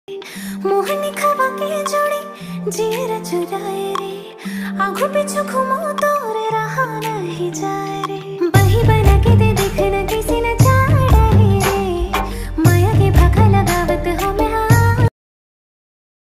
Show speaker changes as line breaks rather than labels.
मोहनी खबा के जोड़ी जीर चुराए रे, आंखों पीछू घुमो तो रे रहा नहीं जाए रे।